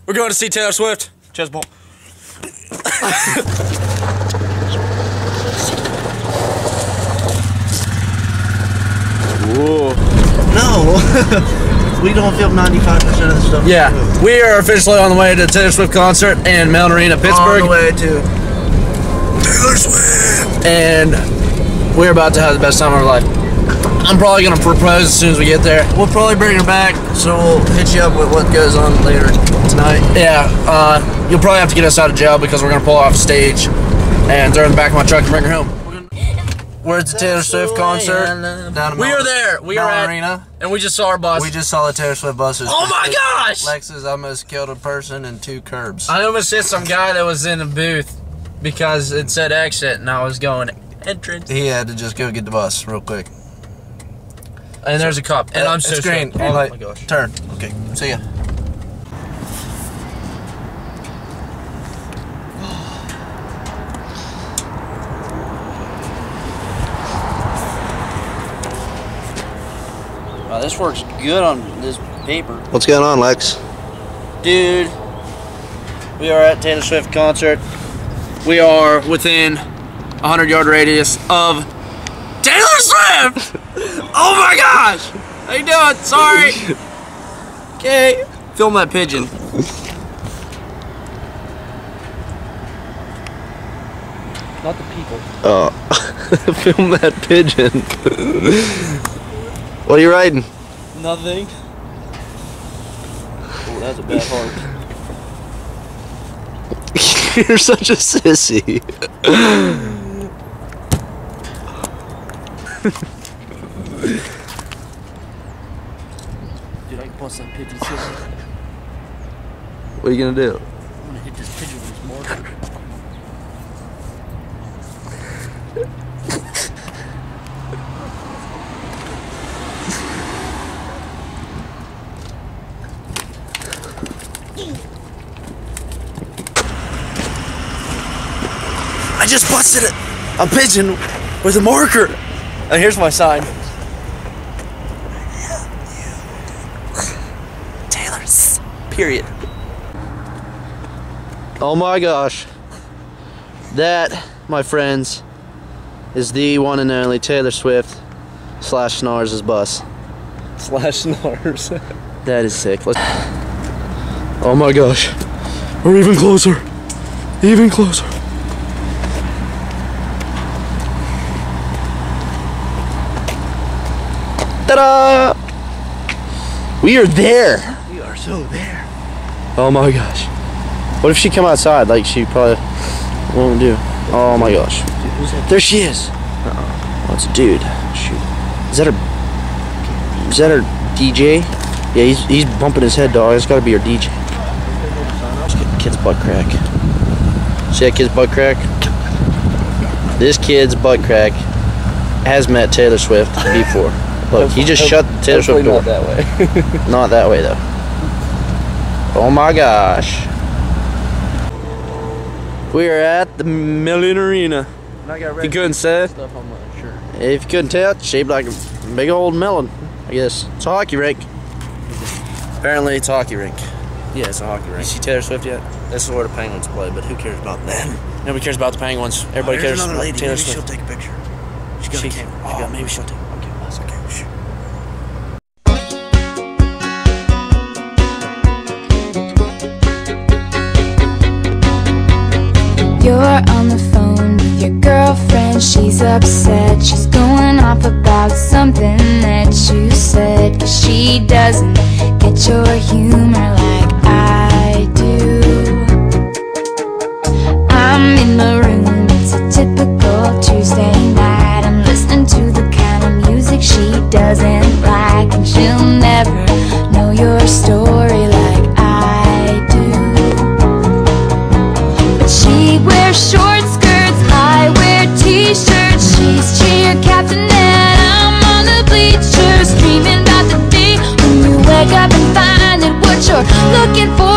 We're going to see Taylor Swift. Chest bump. Whoa. No. We don't film 95% of the stuff. Yeah. We are officially on the way to the Taylor Swift concert in Mellon Arena, Pittsburgh. On the way to Taylor Swift. And we're about to have the best time of our life. I'm probably going to propose as soon as we get there. We'll probably bring her back, so we'll hit you up with what goes on later tonight. Yeah, you'll probably have to get us out of jail because we're going to pull off stage and throw her in the back of my truck and bring her home. We're at the Taylor Swift concert. Down We are there. We are at Arena. And we just saw our bus. We just saw the Taylor Swift buses. Oh my gosh! Lexus almost killed a person and 2 curbs. I almost hit some guy that was in the booth because it said exit and I was going entrance. He had to just go get the bus real quick. And there's a cop. And I'm so it's green. scared. Oh my gosh. Turn. Okay. See ya. Wow, this works good on this paper. What's going on, Lex? Dude, we are at Taylor Swift concert. We are within 100-yard radius of Taylor Swift! Oh my gosh! How you doing? Sorry. Okay. Film that pigeon. Not the people. Oh, film that pigeon. What are you riding? Nothing. Oh, that's a bad heart. You're such a sissy. Dude, I can bust that pigeon so hard. What are you gonna do? I'm gonna hit this pigeon with this marker. I just busted a pigeon with a marker. And here's my sign. Taylor's. Period. Oh my gosh. That, my friends, is the one and only Taylor Swift / Snars' bus. / Snars. That is sick. Oh my gosh. We're even closer. Even closer. Ta-da! We are there. We are so there. Oh my gosh. What if she come outside like she probably won't do? Oh my gosh. Dude, who's that? There she is. Oh, it's a dude. Shoot. Is that her DJ? Yeah, he's bumping his head, dog. It's gotta be her DJ. Let's get the kid's butt crack. See that kid's butt crack? This kid's butt crack has met Taylor Swift before. Look, he just shut the Taylor Swift door. Not that way. Not that way though. Oh my gosh. We are at the Mellon Arena. If you couldn't say it, Stuff on my shirt. if you couldn't tell, it's shaped like a big old melon, I guess. It's a hockey rink. Apparently it's a hockey rink. Yeah, it's a hockey You rink. see Taylor Swift yet? This is where the Penguins play, but who cares about them? Nobody cares about the Penguins. Everybody cares about Taylor Maybe she'll Swift. take a picture. She can. Oh, maybe she'll take. Okay, that's okay. Sure. You're on the phone with your girlfriend. She's upset. She's going off about something that you said. 'Cause she doesn't get your humor like I do. I'm in my room. It's a typical Tuesday night. I'm listening to the kind of music she doesn't like. And she'll never know your story like I do. She wears short skirts, I wear t-shirts. She's cheer captain and I'm on the bleachers, dreaming about the day when you wake up and find that what you're looking for